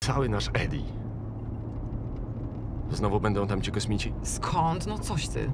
Cały nasz Eddie. Znowu będą tam ci kosmici? Skąd? No coś ty.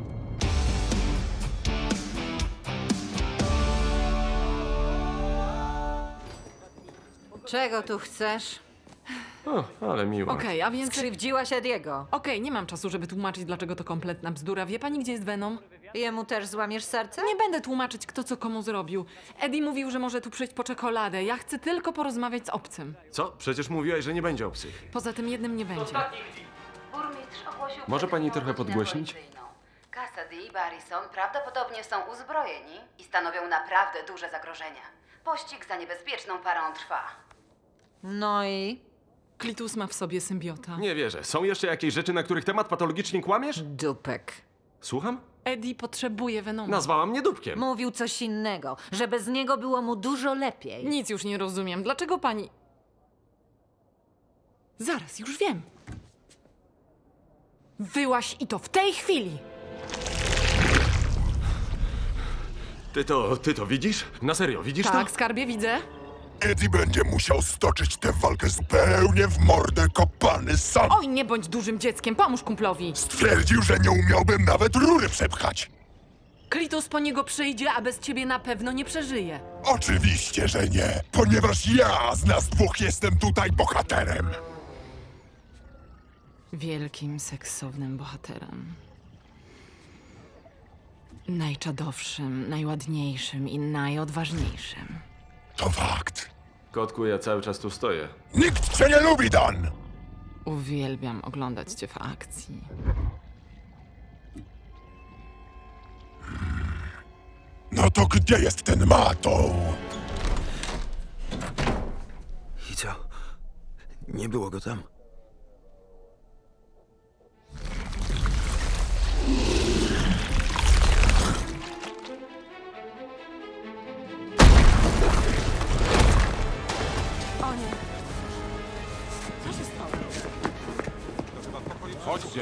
Czego tu chcesz? O, ale miło. Okej, a więc... Skrzywdziłaś Ediego. Okej, nie mam czasu, żeby tłumaczyć, dlaczego to kompletna bzdura. Wie pani, gdzie jest Venom? Jemu też złamiesz serce? Nie będę tłumaczyć, kto co komu zrobił. Eddie mówił, że może tu przyjść po czekoladę. Ja chcę tylko porozmawiać z obcym. Co? Przecież mówiłaś, że nie będzie obcych. Poza tym jednym nie będzie. Burmistrz ogłosił Może pani godzinę trochę podgłośnić? policyjną. Cassidy i Barrison prawdopodobnie są uzbrojeni i stanowią naprawdę duże zagrożenie. Pościg za niebezpieczną parą trwa. No i? Klitus ma w sobie symbiota. Nie wierzę. Są jeszcze jakieś rzeczy, na których temat patologicznie kłamiesz? Dupek. Słucham? Eddie potrzebuje Venoma. Nazwała mnie dupkiem. Mówił coś innego, że bez niego było mu dużo lepiej. Nic już nie rozumiem. Dlaczego pani... Zaraz, już wiem. Wyłaś i to w tej chwili. Ty to widzisz? Na serio, widzisz Tak, to? skarbie, widzę. Eddie będzie musiał stoczyć tę walkę zupełnie w mordę kopany sam. Oj, nie bądź dużym dzieckiem, pomóż kumplowi. Stwierdził, że nie umiałbym nawet rury przepchać. Klitus po niego przyjdzie, a bez ciebie na pewno nie przeżyje. Oczywiście, że nie, ponieważ ja z nas dwóch jestem tutaj bohaterem. Wielkim, seksownym bohaterem. Najczadowszym, najładniejszym i najodważniejszym. To fakt. Kotku, ja cały czas tu stoję. Nikt cię nie lubi, Dan. Uwielbiam oglądać cię w akcji. No to gdzie jest ten Mato? I co? Nie było go tam? O nie. Co się stało? Chodźcie.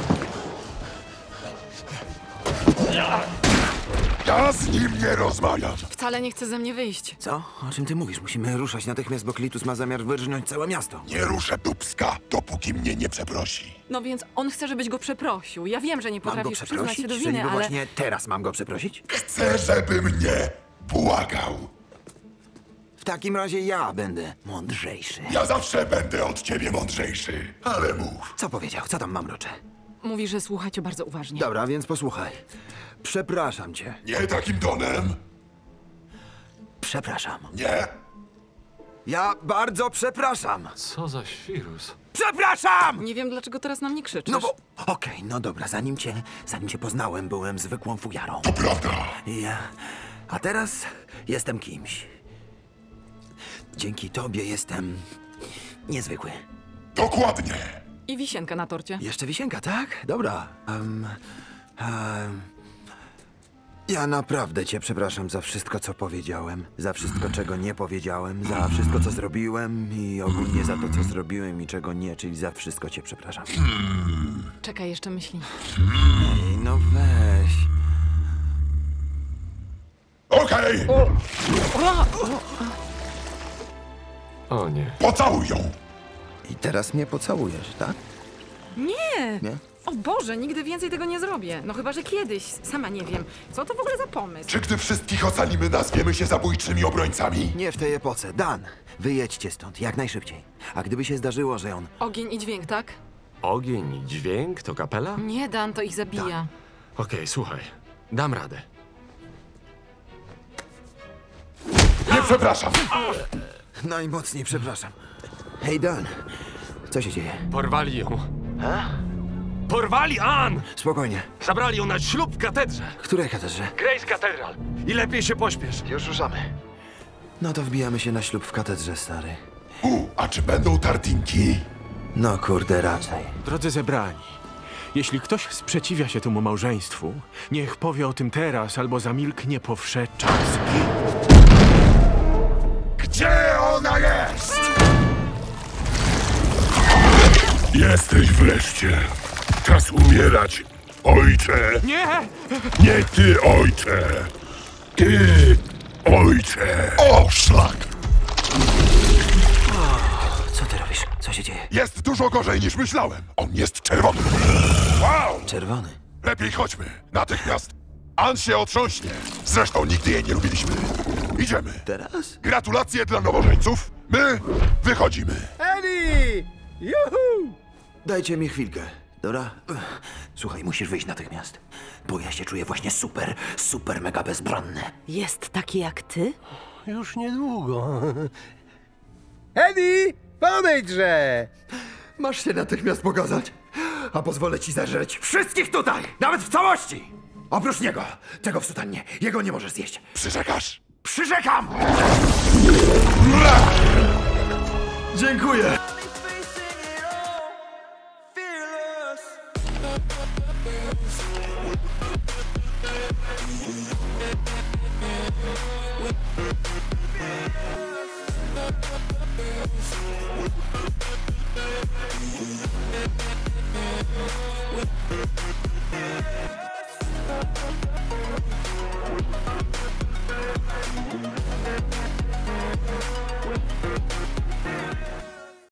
Ja z nim nie rozmawiam. Wcale nie chce ze mnie wyjść. Co? O czym ty mówisz? Musimy ruszać natychmiast, bo Klitus ma zamiar wyrżnąć całe miasto. Nie ruszę dupska, dopóki mnie nie przeprosi. No więc on chce, żebyś go przeprosił. Ja wiem, że nie Mam go potrafisz przyznać się przeprosić? do Że winy, niby ale... właśnie teraz mam go przeprosić? Chcę, żeby mnie błagał. W takim razie ja będę mądrzejszy. Ja zawsze będę od ciebie mądrzejszy, ale mów. Co powiedział? Co tam mamrocze? Mówi, że słucha cię bardzo uważnie. Dobra, więc posłuchaj. Przepraszam cię. Nie takim tonem. Przepraszam. Nie. Ja bardzo przepraszam. Co za świrus? Przepraszam! Nie wiem, dlaczego teraz na mnie krzyczysz. No bo... Okej, no dobra, zanim cię poznałem, byłem zwykłą fujarą. To prawda. A teraz jestem kimś. Dzięki tobie jestem niezwykły. Dokładnie. I wisienka na torcie. Jeszcze wisienka, tak? Dobra. Ja naprawdę cię przepraszam za wszystko, co powiedziałem, za wszystko, czego nie powiedziałem, za wszystko, co zrobiłem i ogólnie za to, co zrobiłem i czego nie, czyli za wszystko cię przepraszam. Czekaj, jeszcze myśli. Ej, no weź. Okej, O nie. pocałuj ją. I teraz mnie pocałujesz, tak? Nie! Nie? O Boże, nigdy więcej tego nie zrobię. No chyba, że kiedyś. Sama nie wiem. Co to w ogóle za pomysł? Czy gdy wszystkich ocalimy, nazwiemy się zabójczymi obrońcami? Nie w tej epoce. Dan, wyjedźcie stąd, jak najszybciej. A gdyby się zdarzyło, że on... Ogień i dźwięk, tak? Ogień i dźwięk to kapela? Nie, Dan, to ich zabija. Okej, słuchaj. Dam radę. Nie przepraszam. Najmocniej przepraszam. Hej, Dan, co się dzieje? Porwali ją. Porwali Ann! Spokojnie. Zabrali ją na ślub w katedrze. Której katedrze? Grace Cathedral. I lepiej się pośpiesz. Już ruszamy. No to wbijamy się na ślub w katedrze, stary. A czy będą tartinki? No kurde, raczej. Drodzy zebrani, jeśli ktoś sprzeciwia się temu małżeństwu, niech powie o tym teraz albo zamilknie po wsze czas. Gdzie ona jest? Jesteś wreszcie. Czas umierać, ojcze. Nie! Nie ty, ojcze. Ty, ojcze. O, szlak. Co ty robisz? Co się dzieje? Jest dużo gorzej niż myślałem. On jest czerwony. Wow! Czerwony. Lepiej chodźmy. Natychmiast. Ann się otrząśnie. Zresztą nigdy jej nie lubiliśmy. Idziemy. Teraz? Gratulacje dla nowożeńców. My wychodzimy. Eddie! Juhu! Dajcie mi chwilkę, dobra? Słuchaj, musisz wyjść natychmiast. Bo ja się czuję właśnie super mega bezbronny. Jest taki jak ty? Już niedługo. Eddie! Podejdźże! Masz się natychmiast pokazać, a pozwolę ci zażreć wszystkich tutaj, nawet w całości! Oprócz niego, tego w sutannie, jego nie możesz zjeść. Przyrzekasz? Przyrzekam! Dziękuję!